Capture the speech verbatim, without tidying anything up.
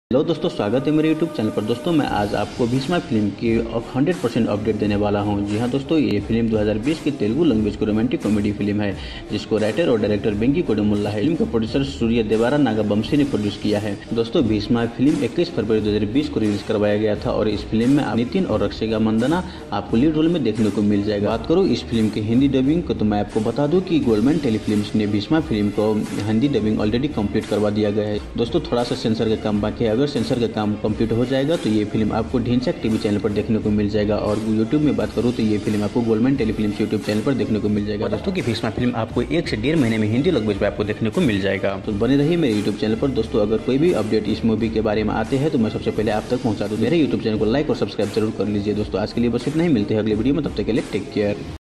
Hello दोस्तों, स्वागत है मेरे यूट्यूब चैनल पर। दोस्तों मैं आज आपको भीष्मा फिल्म की हंड्रेड परसेंट अपडेट देने वाला हूं। जी हां दोस्तों, ये फिल्म दो हज़ार बीस की तेलुगु लैंग्वेज की रोमांटिक कॉमेडी फिल्म है, जिसको राइटर और डायरेक्टर वेंकी कोडुमुल्ला है। फिल्म का प्रोड्यूसर सूर्य देवारा नागावंशी ने प्रोड्यूस किया है। दोस्तों भीष्मा फिल्म इक्कीस फरवरी दो हजार बीस को रिलीज करवाया गया था और इस फिल्म में नितिन और रक्षिका मंदाना आपको लीड रोल में देखने को मिल जाएगा। बात करूँ इस फिल्म की हिंदी डबिंग को, तो मैं आपको बता दूं कि गोल्डमैन टेलीफिल्म्स ने भीष्मा फिल्म को हिंदी डबिंग ऑलरेडी कंप्लीट करवा दिया गया है। दोस्तों थोड़ा सा सेंसर का काम बाकी है, अगर सेंसर का काम कंप्लीट हो जाएगा तो ये फिल्म आपको ढिंचैक टीवी चैनल पर देखने को मिल जाएगा। और यूट्यूब में बात करूँ तो ये फिल्म आपको गोल्डमैन टेलीफिल्म्स यूट्यूब चैनल पर देखने को मिल जाएगा। दोस्तों की भीष्मा फिल्म आपको एक से डेढ़ महीने में हिंदी लैंग्वेज पे आपको देखने को मिल जाएगा। तो बने रहिए मेरे यूट्यूब चैनल पर। दोस्तों अगर कोई भी अपडेट इस मूवी के बारे में आते हैं तो मैं सबसे पहले आप तक पहुंचा दूं। मेरे यूट्यूब चैनल को लाइक और सब्सक्राइब जरूर कर लीजिए। दोस्तों आज के लिए बस इतना ही, मिलते हैं अगले वीडियो में, तब तक के लिए टेक केयर।